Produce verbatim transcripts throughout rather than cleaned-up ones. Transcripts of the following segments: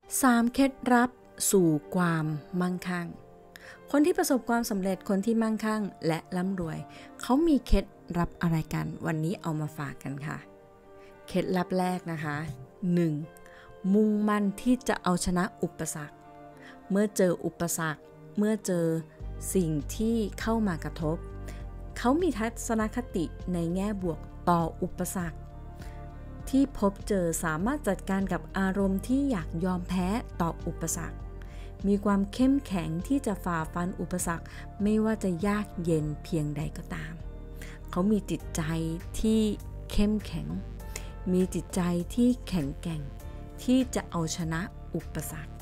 สามเคล็ดลับสู่ความมั่งคั่งคนที่ประสบความสำเร็จคนที่มั่งคั่งและร่ำรวยเขามีเคล็ดลับอะไรกันวันนี้เอามาฝากกันค่ะเคล็ดลับแรกนะคะ หนึ่ง มุ่งมั่นที่จะเอาชนะอุปสรรคเมื่อเจออุปสรรคเมื่อเจอสิ่งที่เข้ามากระทบเขามีทัศนคติในแง่บวกต่ออุปสรรคที่พบเจอสามารถจัดการกับอารมณ์ที่อยากยอมแพ้ต่ออุปสรรคมีความเข้มแข็งที่จะฝ่าฟันอุปสรรคไม่ว่าจะยากเย็นเพียงใดก็ตามเขามีจิตใจที่เข้มแข็งมีจิตใจที่แข็งแกร่งที่จะเอาชนะอุปสรรค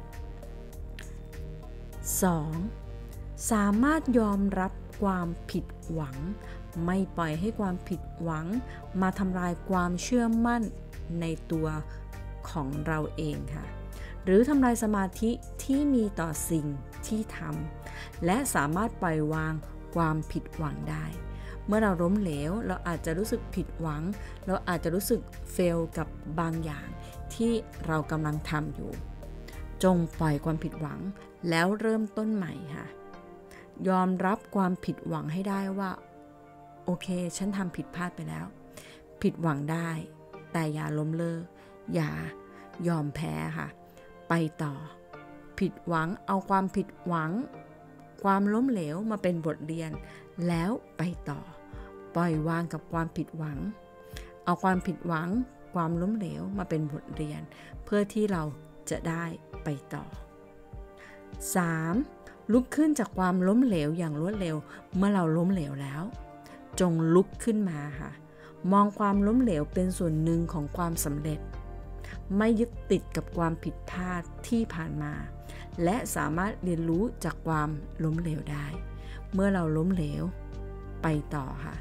สอง สามารถยอมรับความผิดหวังไม่ปล่อยให้ความผิดหวังมาทำลายความเชื่อมั่นในตัวของเราเองค่ะหรือทำลายสมาธิที่มีต่อสิ่งที่ทำและสามารถปล่อยวางความผิดหวังได้เมื่อเราล้มเหลวเราอาจจะรู้สึกผิดหวังเราอาจจะรู้สึกเฟลกับบางอย่างที่เรากำลังทำอยู่จงปล่อยความผิดหวังแล้วเริ่มต้นใหม่ค่ะยอมรับความผิดหวังให้ได้ว่าโอเคฉันทำผิดพลาดไปแล้วผิดหวังได้แต่อย่าล้มเลิกอย่ายอมแพ้ค่ะไปต่อผิดหวังเอาความผิดหวังความล้มเหลวมาเป็นบทเรียนแล้วไปต่อปล่อยวางกับความผิดหวังเอาความผิดหวังความล้มเหลวมาเป็นบทเรียนเพื่อที่เราจะได้ไปต่อ สาม ลุกขึ้นจากความล้มเหลวอย่างรวดเร็วเมื่อเราล้มเหลวแล้วจงลุกขึ้นมาค่ะมองความล้มเหลวเป็นส่วนหนึ่งของความสำเร็จไม่ยึดติดกับความผิดพลาดที่ผ่านมาและสามารถเรียนรู้จากความล้มเหลวได้เมื่อเราล้มเหลวไปต่อค่ะ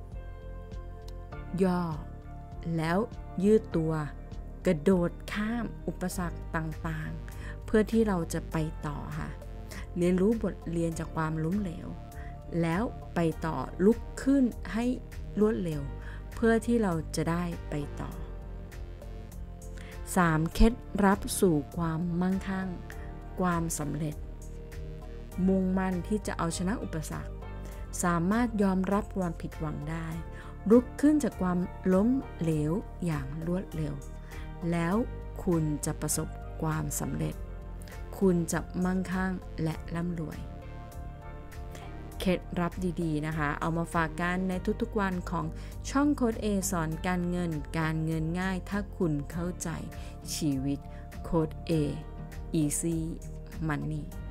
ย่อแล้วยืดตัวกระโดดข้ามอุปสรรคต่างๆเพื่อที่เราจะไปต่อค่ะเรียนรู้บทเรียนจากความล้มเหลวแล้วไปต่อลุกขึ้นให้รวดเร็วเพื่อที่เราจะได้ไปต่อ สาม เคล็ดลับสู่ความมั่งคั่งความสำเร็จมุ่งมั่นที่จะเอาชนะอุปสรรคสามารถยอมรับความผิดหวังได้ลุกขึ้นจากความล้มเหลวอย่างรวดเร็วแล้วคุณจะประสบความสำเร็จคุณจะมั่งคั่งและร่ำรวยเคล็ดลับดีๆนะคะเอามาฝากกันในทุกๆวันของช่องโค้ด A สอนการเงินการเงินง่ายถ้าคุณเข้าใจชีวิตโค้ด A Easy Money